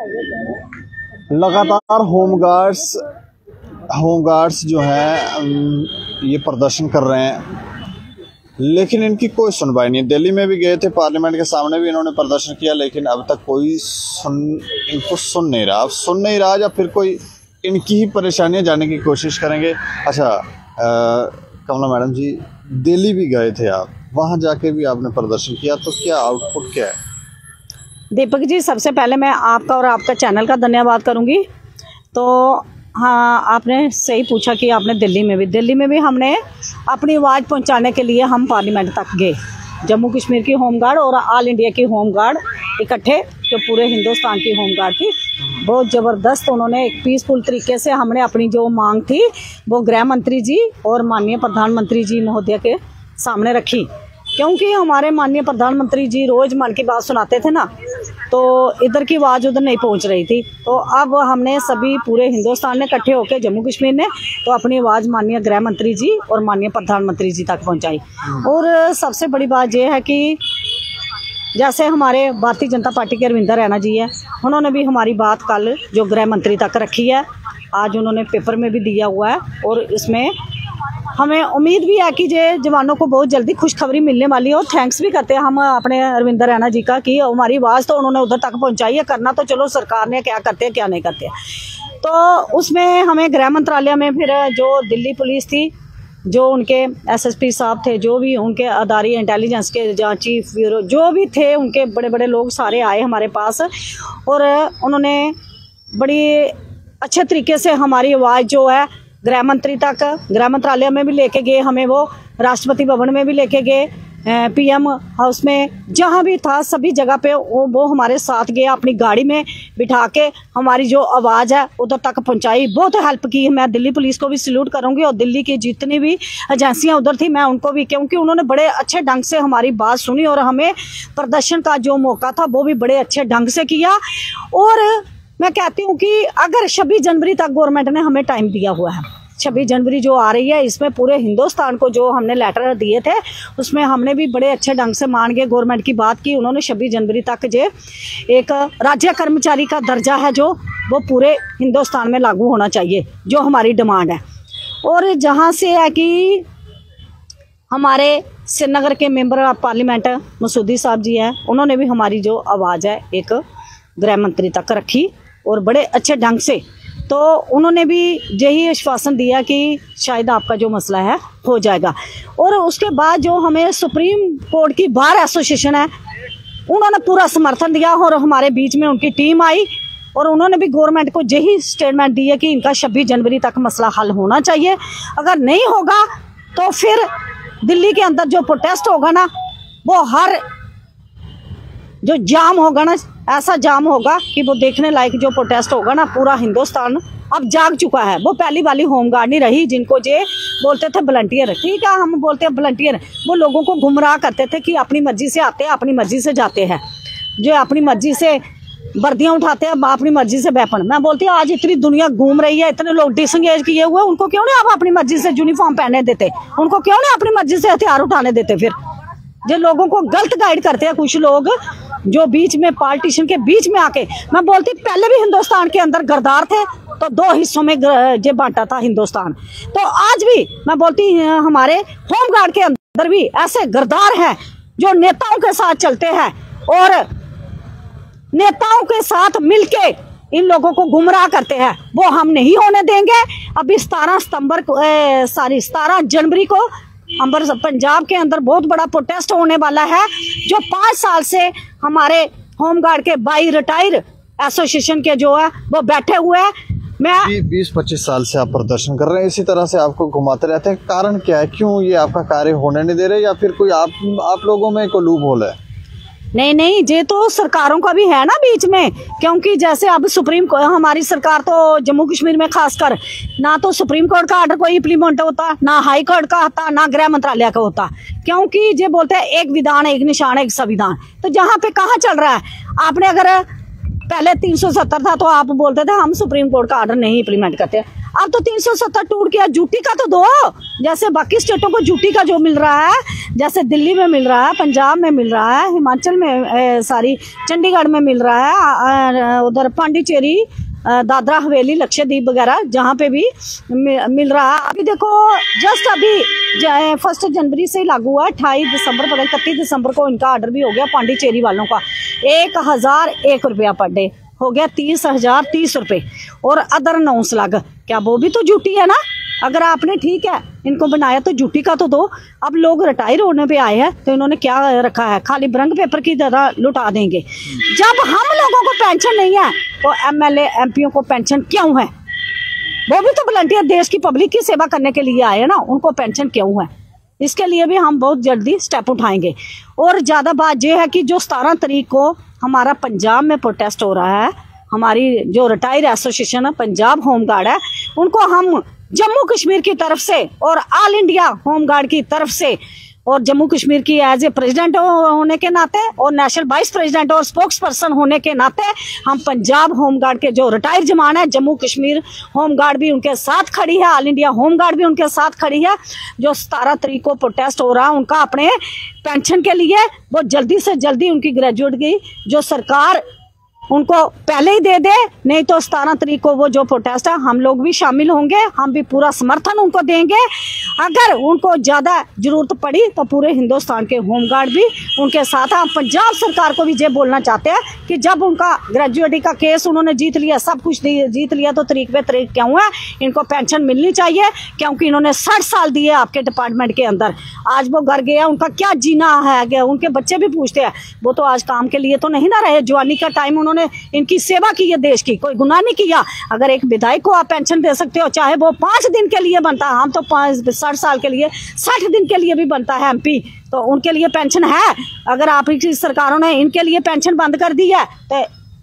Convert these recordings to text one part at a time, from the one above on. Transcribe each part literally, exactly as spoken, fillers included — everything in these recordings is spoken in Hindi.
लगातार होमगार्ड्स होमगार्ड्स जो हैं ये प्रदर्शन कर रहे हैं, लेकिन इनकी कोई सुनवाई नहीं। दिल्ली में भी गए थे, पार्लियामेंट के सामने भी इन्होंने प्रदर्शन किया, लेकिन अब तक कोई सुन इनको सुन नहीं रहा। अब सुन नहीं रहा या फिर कोई इनकी ही परेशानियां जानने की कोशिश करेंगे। अच्छा कमला मैडम जी, दिल्ली भी गए थे आप, वहाँ जाके भी आपने प्रदर्शन किया, तो क्या आउटपुट क्या है? दीपक जी, सबसे पहले मैं आपका और आपका चैनल का धन्यवाद करूंगी। तो हाँ, आपने सही पूछा कि आपने दिल्ली में भी दिल्ली में भी हमने अपनी आवाज़ पहुंचाने के लिए हम पार्लियामेंट तक गए। जम्मू कश्मीर की होमगार्ड और ऑल इंडिया की होमगार्ड इकट्ठे, जो पूरे हिंदुस्तान की होमगार्ड थी, बहुत ज़बरदस्त उन्होंने एक पीसफुल तरीके से हमने अपनी जो मांग थी वो गृह मंत्री जी और माननीय प्रधानमंत्री जी महोदय के सामने रखी। क्योंकि हमारे माननीय प्रधानमंत्री जी रोज़ मन की बात सुनाते थे ना, तो इधर की आवाज़ उधर नहीं पहुंच रही थी। तो अब हमने सभी पूरे हिंदुस्तान ने इकट्ठे होकर जम्मू कश्मीर ने तो अपनी आवाज़ माननीय गृह मंत्री जी और माननीय प्रधानमंत्री जी तक पहुंचाई। और सबसे बड़ी बात यह है कि जैसे हमारे भारतीय जनता पार्टी के रविंदर रैना जी है, उन्होंने भी हमारी बात कल जो गृह मंत्री तक रखी है, आज उन्होंने पेपर में भी दिया हुआ है। और इसमें हमें उम्मीद भी है कि जे जवानों को बहुत जल्दी खुशखबरी मिलने वाली है। और थैंक्स भी करते हैं हम अपने रविंदर रैना जी का कि हमारी आवाज़ तो उन्होंने उधर तक पहुंचाई है। करना तो चलो सरकार ने क्या करते हैं क्या नहीं करते। तो उसमें हमें गृह मंत्रालय में फिर जो दिल्ली पुलिस थी, जो उनके एसएसपी साहब थे, जो भी उनके अदारी इंटेलिजेंस के जहाँ चीफ ब्यूरो जो भी थे, उनके बड़े बड़े लोग सारे आए हमारे पास और उन्होंने बड़ी अच्छे तरीके से हमारी आवाज़ जो है गृह मंत्री तक, गृह मंत्रालय में भी लेके गए, हमें वो राष्ट्रपति भवन में भी लेके गए, पीएम हाउस में, जहाँ भी था सभी जगह पे वो वो हमारे साथ गए, अपनी गाड़ी में बिठा के हमारी जो आवाज़ है उधर तक पहुँचाई। बहुत हेल्प की। मैं दिल्ली पुलिस को भी सैल्यूट करूँगी और दिल्ली की जितनी भी एजेंसियाँ उधर थी मैं उनको भी, क्योंकि उन्होंने बड़े अच्छे ढंग से हमारी बात सुनी और हमें प्रदर्शन का जो मौका था वो भी बड़े अच्छे ढंग से किया। और मैं कहती हूँ कि अगर छब्बीस जनवरी तक गवर्नमेंट ने हमें टाइम दिया हुआ है, छब्बीस जनवरी जो आ रही है, इसमें पूरे हिंदुस्तान को जो हमने लेटर दिए थे उसमें हमने भी बड़े अच्छे ढंग से मान के गवर्नमेंट की बात की। उन्होंने छब्बीस जनवरी तक जो एक राज्य कर्मचारी का दर्जा है जो वो पूरे हिंदुस्तान में लागू होना चाहिए, जो हमारी डिमांड है। और जहाँ से है कि हमारे श्रीनगर के मेंबर ऑफ पार्लियामेंट मसूदी साहब जी हैं, उन्होंने भी हमारी जो आवाज़ है एक गृह मंत्री तक रखी और बड़े अच्छे ढंग से। तो उन्होंने भी यही आश्वासन दिया कि शायद आपका जो मसला है हो जाएगा। और उसके बाद जो हमें सुप्रीम कोर्ट की बार एसोसिएशन है, उन्होंने पूरा समर्थन दिया और हमारे बीच में उनकी टीम आई और उन्होंने भी गवर्नमेंट को यही स्टेटमेंट दी है कि इनका छब्बीस जनवरी तक मसला हल होना चाहिए। अगर नहीं होगा तो फिर दिल्ली के अंदर जो प्रोटेस्ट होगा ना, वो हर जो जाम होगा ना, ऐसा जाम होगा कि वो देखने लायक जो प्रोटेस्ट होगा ना, पूरा हिंदुस्तान अब जाग चुका है। वो पहली वाली होमगार्ड नहीं रही जिनको जे बोलते थे वॉलंटियर, ठीक है हम बोलते हैं वॉलंटियर, वो लोगों को गुमराह करते थे कि अपनी मर्जी से आते हैं, अपनी मर्जी से जाते हैं, जो अपनी मर्जी से वर्दियाँ उठाते हैं, अपनी मर्जी से वेपन। मैं बोलती हूँ आज इतनी दुनिया घूम रही है, इतने लोग डिसंगेज किए हुए, उनको क्यों नहीं आप अपनी मर्जी से यूनिफॉर्म पहनने देते, उनको क्यों नहीं अपनी मर्जी से हथियार उठाने देते। फिर जो लोगों को गलत गाइड करते हैं कुछ लोग, जो बीच में पार्टीशन के बीच में आके, मैं बोलती पहले भी हिंदुस्तान के अंदर गद्दार थे तो दो हिस्सों में जे बांटा था हिंदुस्तान, तो आज भी मैं बोलती हमारे होमगार्ड के अंदर भी ऐसे गद्दार हैं जो नेताओं के साथ चलते हैं और नेताओं के साथ मिलके इन लोगों को गुमराह करते हैं। वो हम नहीं होने देंगे। अभी सतारह सितंबर को सॉरी सतारह जनवरी को अंबर पंजाब के अंदर बहुत बड़ा प्रोटेस्ट होने वाला है, जो पाँच साल से हमारे होमगार्ड के बाई रिटायर एसोसिएशन के जो है वो बैठे हुए हैं। मैं बीस पच्चीस साल से आप प्रदर्शन कर रहे हैं, इसी तरह से आपको घुमाते रहते हैं, कारण क्या है? क्यों ये आपका कार्य होने नहीं दे रहे, या फिर कोई आप आप लोगों में कोई लूप होल है? नहीं नहीं, ये तो सरकारों का भी है ना बीच में, क्योंकि जैसे अब सुप्रीम हमारी सरकार तो जम्मू कश्मीर में खासकर ना तो सुप्रीम कोर्ट का ऑर्डर कोई इम्प्लीमेंट होता, ना हाई कोर्ट का होता, ना गृह मंत्रालय का होता, क्योंकि ये बोलते हैं एक विधान एक निशान एक संविधान। तो जहाँ पे कहाँ चल रहा है? आपने अगर पहले तीन सौ सत्तर था तो आप बोलते थे हम सुप्रीम कोर्ट का ऑर्डर नहीं इम्प्लीमेंट करते। अब तो तीन सौ सत्तर टूट गया, ड्यूटी का तो दो, जैसे बाकी स्टेटों को ड्यूटी का जो मिल रहा है, जैसे दिल्ली में मिल रहा है, पंजाब में मिल रहा है, हिमाचल में सारी चंडीगढ़ में मिल रहा है, उधर पांडिचेरी, दादरा हवेली, लक्षद्वीप वगैरह जहाँ पे भी मिल रहा है। अभी देखो जस्ट अभी फर्स्ट जनवरी से ही लागू हुआ, अट्ठाईस दिसंबर पर इकतीस दिसंबर को इनका ऑर्डर भी हो गया पांडिचेरी वालों का, एक हजार एक रुपया पर डे हो गया, तीस हजार तीस रुपये, और अदर अनाउंस लग, क्या वो भी तो ड्यूटी है ना? अगर आपने ठीक है इनको बनाया तो ड्यूटी का तो दो। अब लोग रिटायर होने पे आए हैं तो इन्होंने क्या रखा है, खाली ब्रंग पेपर की तरह लुटा देंगे। जब हम लोगों को पेंशन नहीं है तो एमएलए एमपीओ को पेंशन क्यों है? वो भी तो वॉलंटियर देश की पब्लिक की सेवा करने के लिए आए हैं ना, उनको पेंशन क्यों है? इसके लिए भी हम बहुत जल्दी स्टेप उठाएंगे। और ज़्यादा बात यह है कि जो सतारह तारीख को हमारा पंजाब में प्रोटेस्ट हो रहा है, हमारी जो रिटायर एसोसिएशन है पंजाब होमगार्ड है, उनको हम जम्मू कश्मीर की तरफ से और ऑल इंडिया होमगार्ड की तरफ से और जम्मू कश्मीर की एज ए प्रेसिडेंट होने के नाते और नेशनल वाइस प्रेसिडेंट और स्पोक्स पर्सन होने के नाते हम पंजाब होमगार्ड के जो रिटायर जवान है, जम्मू कश्मीर होमगार्ड भी उनके साथ खड़ी है, ऑल इंडिया होमगार्ड भी उनके साथ खड़ी है। जो सतारह तारीख को प्रोटेस्ट हो रहा है उनका अपने पेंशन के लिए वो जल्दी से जल्दी उनकी ग्रेजुएट की जो सरकार उनको पहले ही दे दे, नहीं तो सतारह तारीख को वो जो प्रोटेस्ट है हम लोग भी शामिल होंगे, हम भी पूरा समर्थन उनको देंगे। अगर उनको ज़्यादा जरूरत पड़ी तो पूरे हिंदुस्तान के होमगार्ड भी उनके साथ हैं। हम पंजाब सरकार को भी ये बोलना चाहते हैं कि जब उनका ग्रेजुएटी का केस उन्होंने जीत लिया, सब कुछ जीत लिया, तो तरीक पे तरीक क्यों है? इनको पेंशन मिलनी चाहिए, क्योंकि इन्होंने साठ साल दिए आपके डिपार्टमेंट के अंदर। आज वो घर गया, उनका क्या जीना है? उनके बच्चे भी पूछते हैं, वो तो आज काम के लिए तो नहीं ना रहे, जवानी का टाइम उन्होंने इनकी सेवा की है, देश की, कोई गुनाह नहीं किया। अगर एक विधायक को आप पेंशन दे सकते हो, चाहे वो पांच दिन के लिए बनता है, हम तो पांच साठ साल के लिए, साठ दिन के लिए भी बनता है एमपी, तो उनके लिए पेंशन है। अगर आपकी सरकारों ने इनके लिए पेंशन बंद कर दी है तो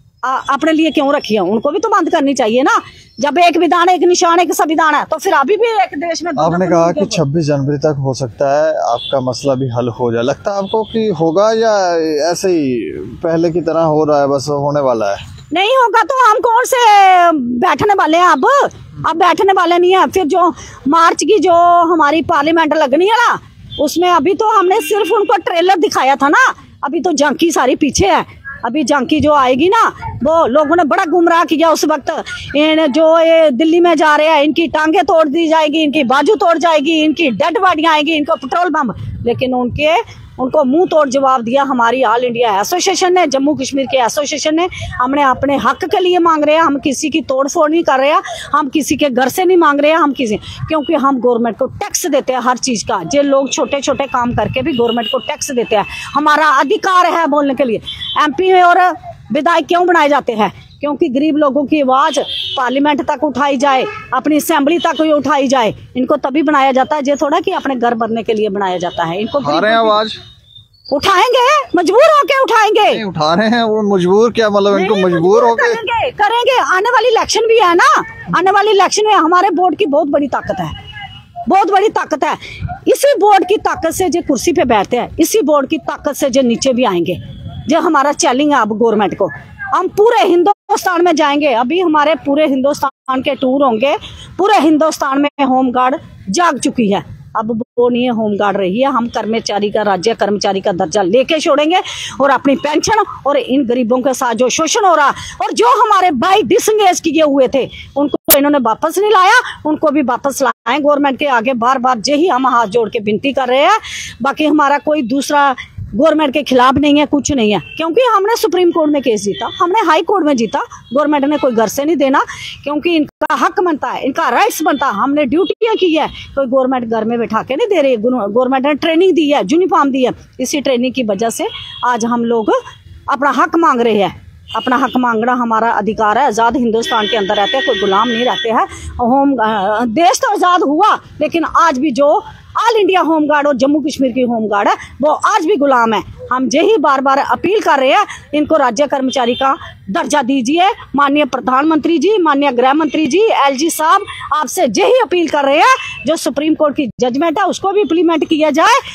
अपने लिए क्यों रखी है? उनको भी तो बंद करनी चाहिए ना। जब एक विधान, एक निशान, एक संविधान है, तो फिर अभी भी एक देश में। आपने कहा कि छब्बीस जनवरी तक हो सकता है आपका मसला भी हल हो जाए, लगता है आपको कि होगा या ऐसे ही पहले की तरह हो रहा है, बस होने वाला है? नहीं होगा तो हम कौन से बैठने वाले हैं? अब अब बैठने वाले नहीं है। फिर जो मार्च की जो हमारी पार्लियामेंट लगनी है ना, उसमें अभी तो हमने सिर्फ उनको ट्रेलर दिखाया था ना, अभी तो झांकी सारी पीछे है। अभी झांकी जो आएगी ना, वो लोगों ने बड़ा गुमराह किया उस वक्त। इन जो ये दिल्ली में जा रहे हैं, इनकी टांगे तोड़ दी जाएगी, इनकी बाजू तोड़ जाएगी, इनकी डेड बॉडियां आएगी, इनको पेट्रोल बम, लेकिन उनके उनको मुंह तोड़ जवाब दिया हमारी ऑल इंडिया एसोसिएशन ने, जम्मू कश्मीर के एसोसिएशन ने। हमने अपने हक के लिए मांग रहे हैं, हम किसी की तोड़ फोड़ नहीं कर रहे हैं, हम किसी के घर से नहीं मांग रहे हैं, हम किसी, क्योंकि हम गवर्नमेंट को टैक्स देते हैं हर चीज़ का। जो लोग छोटे छोटे काम करके भी गवर्नमेंट को टैक्स देते हैं, हमारा अधिकार है बोलने के लिए। एमपी और विधायक क्यों बनाए जाते हैं? क्योंकि गरीब लोगों की आवाज़ पार्लियामेंट तक उठाई जाए, अपनी असेंबली तक उठाई जाए। इनको तभी बनाया जाता है, ये थोड़ा कि अपने घर भरने के लिए बनाया जाता है। इनको आवाज उठाएंगे, मजबूर होके उठाएंगे। नहीं उठा रहे हैं वो, मजबूर क्या मतलब? इनको मजबूर होके करेंगे करेंगे आने वाली इलेक्शन भी है ना, आने वाली इलेक्शन में हमारे बोर्ड की बहुत बड़ी ताकत है, बहुत बड़ी ताकत है। इसी बोर्ड की ताकत से जो कुर्सी पे बैठते हैं, इसी बोर्ड की ताकत से जो नीचे भी आएंगे। जो हमारा चैलेंज है अब गवर्नमेंट को, हम पूरे हिंदुस्तान में जाएंगे। अभी हमारे पूरे हिंदुस्तान के टूर होंगे, पूरे हिंदुस्तान में होमगार्ड जाग चुकी है। अब वो नहीं है होमगार्ड रही है, हम कर्मचारी का, राज्य कर्मचारी का दर्जा लेके छोड़ेंगे और अपनी पेंशन और इन गरीबों के साथ जो शोषण हो रहा और जो हमारे भाई डिसंगेज किए हुए थे उनको इन्होंने वापस नहीं लाया, उनको भी वापस लाएं। गवर्नमेंट के आगे बार बार यही हम हाथ जोड़ के विनती कर रहे हैं। बाकी हमारा कोई दूसरा गवर्नमेंट के खिलाफ नहीं है, कुछ नहीं है, क्योंकि हमने सुप्रीम कोर्ट में केस जीता, हमने हाई कोर्ट में जीता। गवर्नमेंट ने कोई घर से नहीं देना, क्योंकि इनका हक बनता है, इनका राइट्स बनता है। हमने ड्यूटियाँ की है, कोई गवर्नमेंट घर में बैठा के नहीं दे रही। गवर्नमेंट ने ट्रेनिंग दी है, यूनिफॉर्म दी है, इसी ट्रेनिंग की वजह से आज हम लोग अपना हक मांग रहे हैं। अपना हक मांगना हमारा अधिकार है। आज़ाद हिंदुस्तान के अंदर रहते हैं, कोई गुलाम नहीं रहते हैं। होम देश तो आज़ाद हुआ, लेकिन आज भी जो ऑल इंडिया होमगार्ड और जम्मू कश्मीर की होमगार्ड है वो आज भी गुलाम है। हम यही बार बार अपील कर रहे हैं, इनको राज्य कर्मचारी का दर्जा दीजिए। माननीय प्रधानमंत्री जी, माननीय गृह मंत्री जी, एलजी साहब, आपसे यही अपील कर रहे हैं, जो सुप्रीम कोर्ट की जजमेंट है उसको भी इम्प्लीमेंट किया जाए और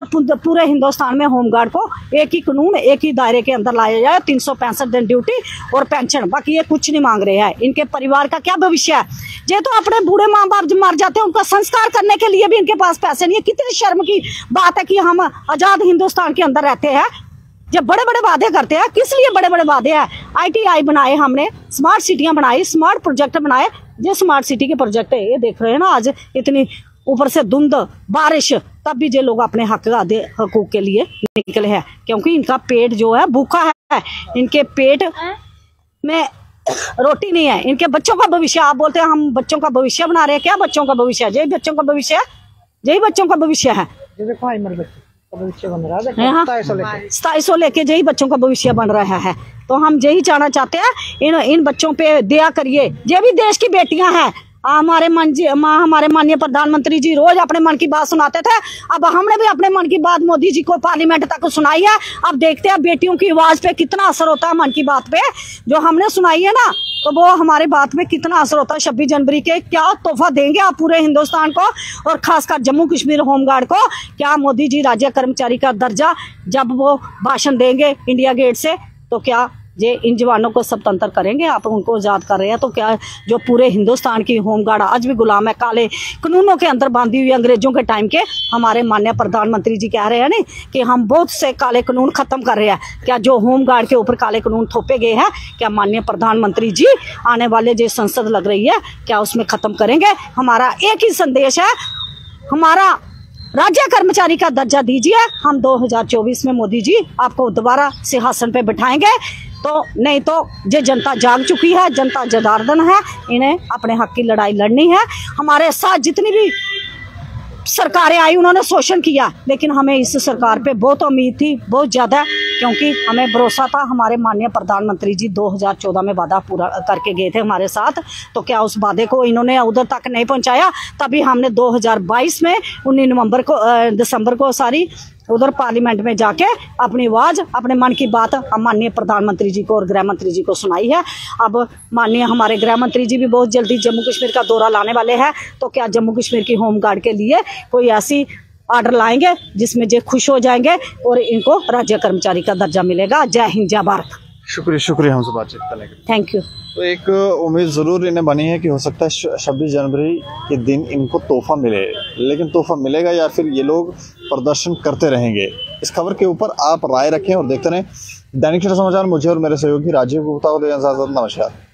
पूरे हिंदुस्तान में होमगार्ड को एक ही कानून एक ही दायरे के अंदर लाया जाए, तीन सौ पैंसठ दिन ड्यूटी और पेंशन, बाकी ये कुछ नहीं मांग रहे हैं। इनके परिवार का क्या भविष्य है? ये तो अपने बूढ़े माँ बाप जो मर जाते हैं उनका संस्कार करने के लिए भी इनके पास पैसे नहीं है। कितनी शर्म की बात है कि हम आजाद हिंदुस्तान के अंदर रहते हैं, जब बड़े बड़े वादे करते हैं। किस लिए बड़े बड़े वादे हैं? आई टी आई बनाए हमने, स्मार्ट सिटियां बनाई, स्मार्ट प्रोजेक्ट बनाए। ये स्मार्ट सिटी के प्रोजेक्ट है, ये देख रहे हैं ना, आज इतनी ऊपर से धुंध बारिश, तब भी ये लोग अपने हक आधे हकूक के लिए निकले हैं, क्योंकि इनका पेट जो है भूखा है, इनके पेट में रोटी नहीं है। इनके बच्चों का भविष्य, आप बोलते हैं हम बच्चों का भविष्य बना रहे हैं, क्या बच्चों का भविष्य है? यही बच्चों का भविष्य है, यही बच्चों का भविष्य है। भविष्य बन रहा है सताईस सौ लेके यही बच्चों का भविष्य बन रहा है। तो हम यही चाहना चाहते हैं, इन इन बच्चों पे दया करिए। ये भी देश की बेटियां हैं। हमारे मन जी माँ हमारे माननीय प्रधानमंत्री जी रोज अपने मन की बात सुनाते थे, अब हमने भी अपने मन की बात मोदी जी को पार्लियामेंट तक सुनाई है। अब देखते हैं बेटियों की आवाज पे कितना असर होता है, मन की बात पे जो हमने सुनाई है ना, तो वो हमारे बात पे कितना असर होता है। छब्बीस जनवरी के क्या तोहफा देंगे आप पूरे हिंदुस्तान को और खासकर जम्मू कश्मीर होमगार्ड को? क्या मोदी जी राज्य कर्मचारी का दर्जा जब वो भाषण देंगे इंडिया गेट से, तो क्या ये इन जवानों को स्वतंत्र करेंगे? आप उनको आज़ाद कर रहे हैं, तो क्या जो पूरे हिंदुस्तान की होमगार्ड आज भी गुलाम है, काले कानूनों के अंदर बांधी हुई अंग्रेजों के टाइम के? हमारे माननीय प्रधानमंत्री जी कह रहे हैं नहीं कि हम बहुत से काले कानून खत्म कर रहे हैं। क्या जो होमगार्ड के ऊपर काले कानून थोपे गए हैं, क्या माननीय प्रधानमंत्री जी आने वाले जो संसद लग रही है क्या उसमें खत्म करेंगे? हमारा एक ही संदेश है, हमारा राज्य कर्मचारी का दर्जा दीजिए। हम दो हज़ार चौबीस में मोदी जी आपको दोबारा सिंहासन पे बिठाएंगे, तो नहीं तो ये जनता जाग चुकी है, जनता जनार्दन है, इन्हें अपने हक की लड़ाई लड़नी है। हमारे साथ जितनी भी सरकारें आई उन्होंने शोषण किया, लेकिन हमें इस सरकार पे बहुत उम्मीद थी, बहुत ज़्यादा, क्योंकि हमें भरोसा था। हमारे माननीय प्रधानमंत्री जी दो हज़ार चौदह में वादा पूरा करके गए थे हमारे साथ, तो क्या उस वादे को इन्होंने उधर तक नहीं पहुंचाया? तभी हमने दो हज़ार बाईस में उन्नीस नवंबर को दिसंबर को सारी उधर पार्लियामेंट में जाके अपनी आवाज़, अपने मन की बात हम माननीय प्रधानमंत्री जी को और गृह मंत्री जी को सुनाई है। अब माननीय हमारे गृह मंत्री जी भी बहुत जल्दी जम्मू कश्मीर का दौरा लाने वाले हैं, तो क्या जम्मू कश्मीर की होमगार्ड के लिए कोई ऐसी ऑर्डर लाएंगे जिसमें ये खुश हो जाएंगे और इनको राज्य कर्मचारी का दर्जा मिलेगा। जय हिंद, जय भारत। शुक्रिया शुक्रिया हमसे बातचीत करने के लिए। Thank you. तो एक उम्मीद ज़रूर इन्हें बनी है कि हो सकता है छब्बीस जनवरी के दिन इनको तोहफा मिले, लेकिन तोहफा मिलेगा या फिर ये लोग प्रदर्शन करते रहेंगे, इस खबर के ऊपर आप राय रखें और देखते रहें दैनिक समाचार। मुझे और मेरे सहयोगी राजीव गुप्ता को दें इजाज़त। नमस्कार।